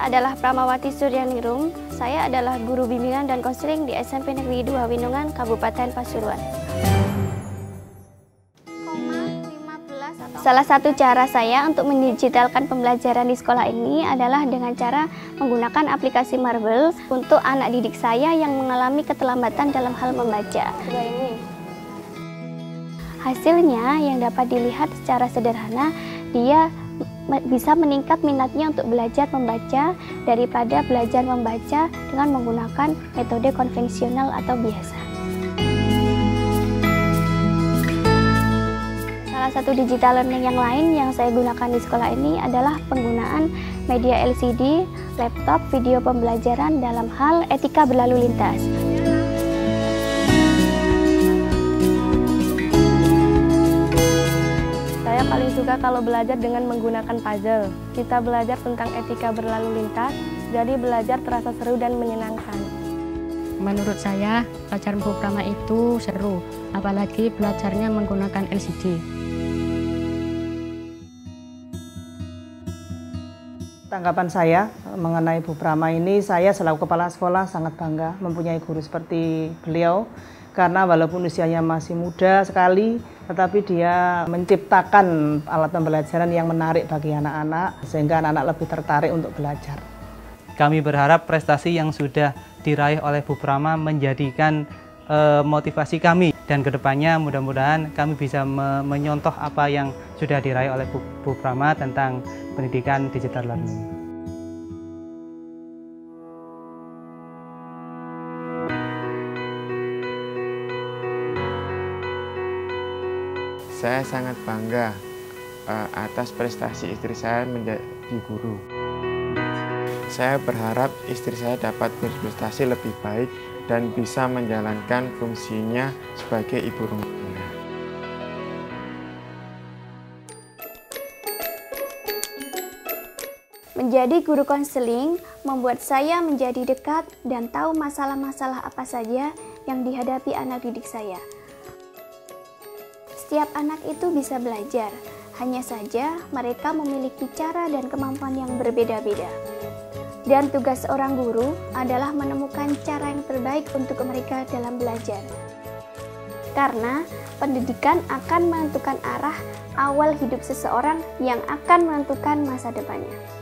adalah Pramawati Suryaningrum. Saya adalah guru bimbingan dan konseling di SMP Negeri 2 Winungan, Kabupaten Pasuruan. Salah satu cara saya untuk mendigitalkan pembelajaran di sekolah ini adalah dengan cara menggunakan aplikasi Marvel untuk anak didik saya yang mengalami keterlambatan dalam hal membaca. Hasilnya yang dapat dilihat secara sederhana, dia bisa meningkat minatnya untuk belajar membaca daripada belajar membaca dengan menggunakan metode konvensional atau biasa. Salah satu digital learning yang lain yang saya gunakan di sekolah ini adalah penggunaan media LCD, laptop, video pembelajaran dalam hal etika berlalu lintas. Saya paling suka kalau belajar dengan menggunakan puzzle. Kita belajar tentang etika berlalu lintas, jadi belajar terasa seru dan menyenangkan. Menurut saya, pelajaran programa itu seru, apalagi belajarnya menggunakan LCD. Tanggapan saya mengenai Bu Prama ini, saya selaku kepala sekolah sangat bangga mempunyai guru seperti beliau. Karena walaupun usianya masih muda sekali, tetapi dia menciptakan alat pembelajaran yang menarik bagi anak-anak, sehingga anak-anak lebih tertarik untuk belajar. Kami berharap prestasi yang sudah diraih oleh Bu Prama menjadikan motivasi kami, dan kedepannya mudah-mudahan kami bisa menyontoh apa yang sudah diraih oleh Bu Prama tentang pendidikan digital learning. Saya sangat bangga atas prestasi istri saya menjadi guru. Saya berharap istri saya dapat berprestasi lebih baik dan bisa menjalankan fungsinya sebagai ibu rumah tangga. Menjadi guru konseling membuat saya menjadi dekat dan tahu masalah-masalah apa saja yang dihadapi anak didik saya. Setiap anak itu bisa belajar, hanya saja mereka memiliki cara dan kemampuan yang berbeda-beda. Dan tugas seorang guru adalah menemukan cara yang terbaik untuk mereka dalam belajar. Karena pendidikan akan menentukan arah awal hidup seseorang yang akan menentukan masa depannya.